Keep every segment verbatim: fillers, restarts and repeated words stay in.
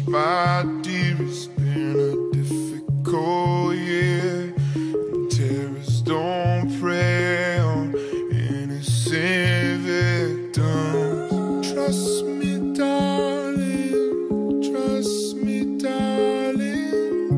my dear, it's been a difficult year, and terrorists don't prey on innocent victims. Trust me, darling, trust me, darling.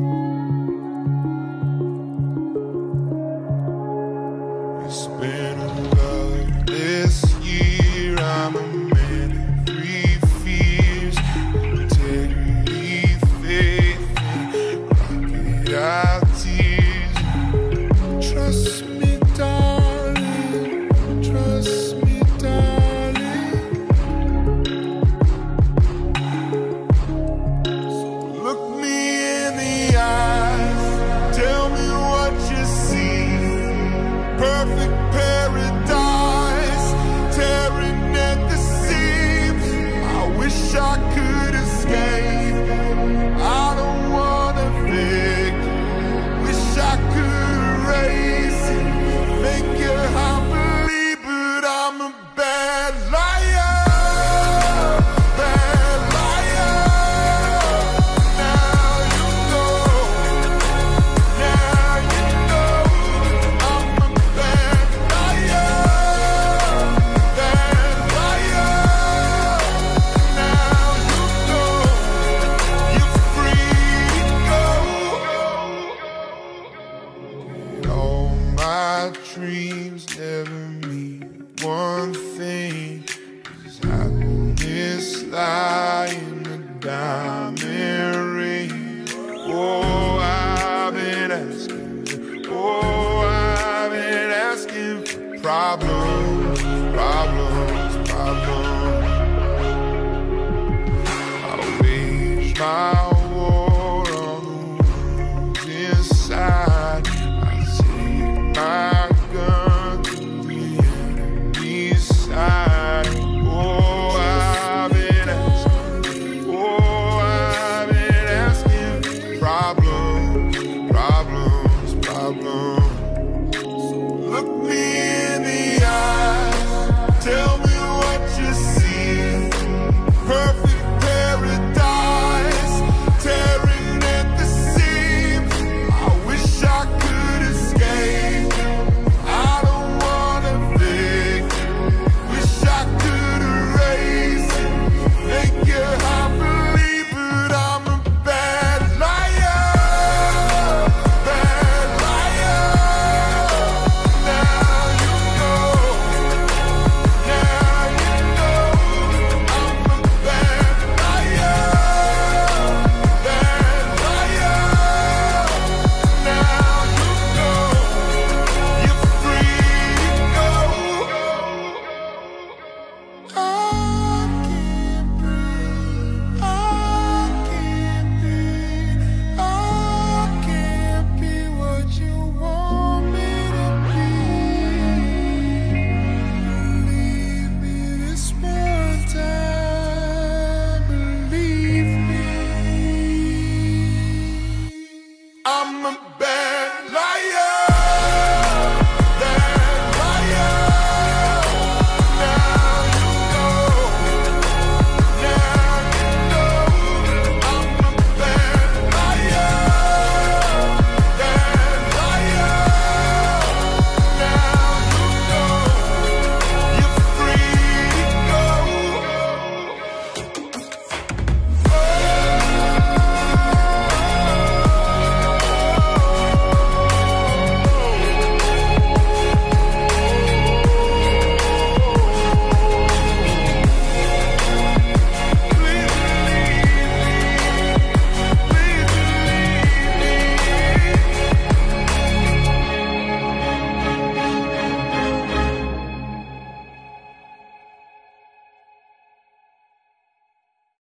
It's been a loveless year, I'm a man of three fears: integrity, faith, and crocodile tears. Trust me, darling, trust me, darling. So look me in the eyes, tell me what you see. Perfect paradise, tearing at the seams. I wish I could escape, I don't wanna fake. Wish I could erase it, make you happily, but I'm a bad liar, bad liar. Now you know, now you know, I'm a bad liar, bad liar. Now you know, you're free to go. All my dreams never mean one thing. Does happiness lie in a diamond ring? Oh, I've been asking, oh, I've been asking for problems, problems, problems. I wage my